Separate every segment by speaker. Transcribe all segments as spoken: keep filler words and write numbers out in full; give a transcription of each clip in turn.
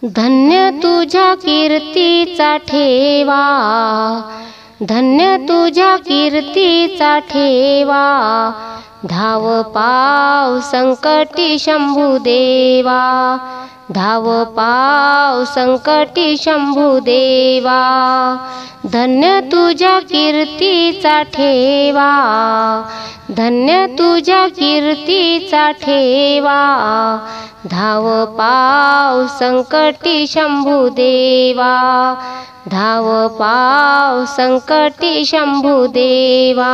Speaker 1: धन्य तुझ्या कीर्तीचा ठेवा, धन्य तुझ्या कीर्तीचा ठेवा, धाव पाव संकटी शंभुदेवा, धाव पाव संकटी शंभुदेवा। धन्य तुझ्या कीर्तीचा ठेवा, धन्य तुझ्या कीर्तीचा ठेवा, धाव पाव संकटी शंभुदेवा, धाव पाव संकटी शंभुदेवा।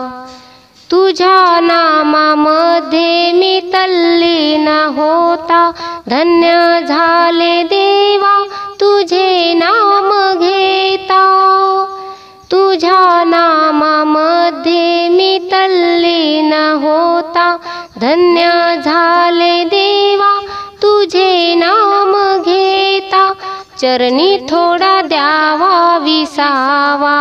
Speaker 1: तुझ्या नामामध्ये मी तल्लीन होता, धन्य झाले देवा तुझे नाम घेता। तुझ्या नामामध्ये मी तल्लीन होता, धन्य झाले देवा तुझे नाम घेता। चरणी थोडा द्यावा विसावा,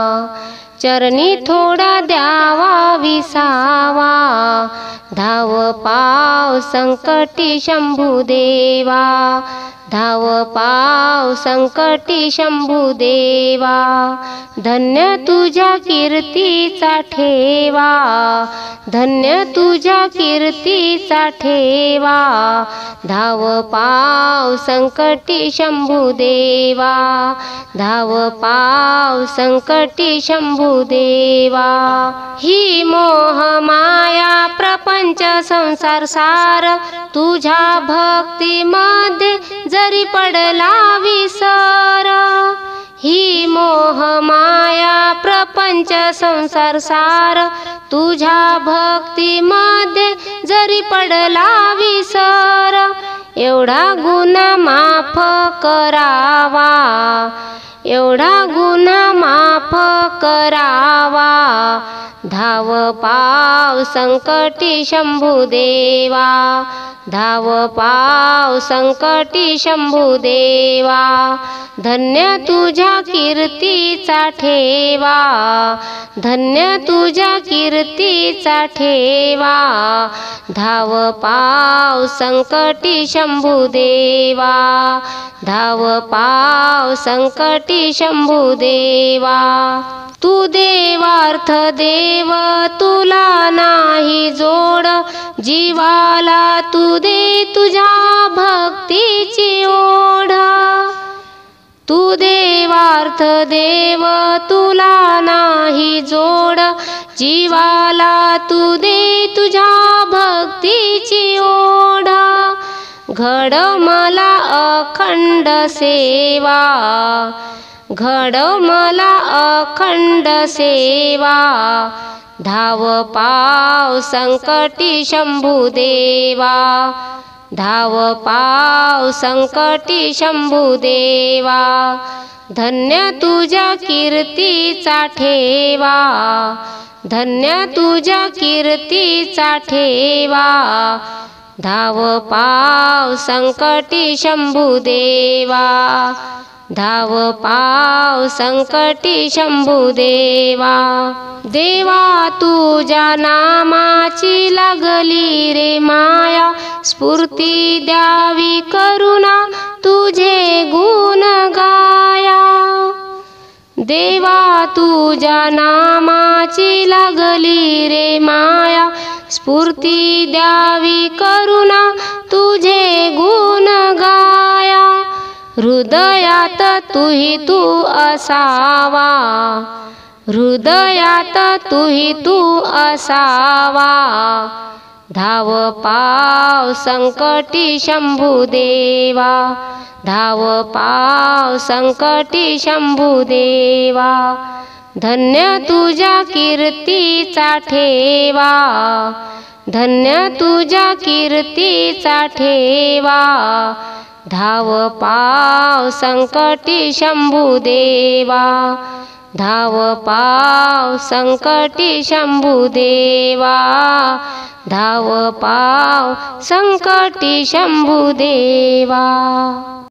Speaker 1: चरणी थोडा द्यावा विसावा, धाव पाव संकटी शंभुदेवा, धाव पाव संकटी शंभुदेवा। धन्य तुझ्या कीर्तीचा ठेवा, धन्य तुझ्या कीर्तीचा ठेवा, धाव पाव संकटी शंभुदेवा, धाव पाव संकटी शंभुदेवा। ही मोह माया प्रपंच संसार सार, तुझ्या भक्तीमध्ये जरी पडला विसर। ही मोह माया प्रपंच संसार सार, तुझ्या भक्तीमध्ये जरी पडला विसर। एवढा गुन्हा माफ करावा, एवढा गुन्हा माफ करावा, धाव पाव संकटी शंभुदेवा, धाव पाव संकटी शंभुदेवा। धन्य तुझ्या कीर्तीचा ठेवा, धन्य तुझ्या कीर्तीचा ठेवा, धाव पाव संकटी शंभुदेवा, धाव पाव संकटी शंभुदेवा। तू देवार्थ देव तुला नाही जोड, जीवाला तू दे तुझ्या भक्तीची ओढ। तू देवार्थ देव तुला नाही जोड, जीवाला तू दे तुझ्या भक्तीची ओढ। घड मला अखंड सेवा, घड मला अखंड सेवा, धाव पाव संकटी शंभुदेवा, धाव पाव संकटी शंभुदेवा। धन्य तुझ्या कीर्तीचा ठेवा, धन्य तुझ्या कीर्तीचा ठेवा, धाव पाव संकटी शंभुदेवा, धाव पाव संकटी शंभुदेवा। देवा तुझ्या नामाची लागली रे माया, स्फूर्ती द्यावी करुणा तुझे गुण गाया। देवा तुझ्या नामाची लागली रे माया, स्फूर्ती द्यावी करुणा तुझे गुण गाया। हृदयात तुही तू असावा, हृदयात तुही तू असावा, धाव पाव संकटी शंभुदेवा, धाव पाव संकटी शंभुदेवा। धन्य तुझ्या कीर्तीचा ठेवा, धन्य तुझ्या कीर्तीचा ठेवा, धाव पाव संकटी शंभुदेवा, धाव पाव संकटी शंभुदेवा, धाव पाव संकटी शंभुदेवा।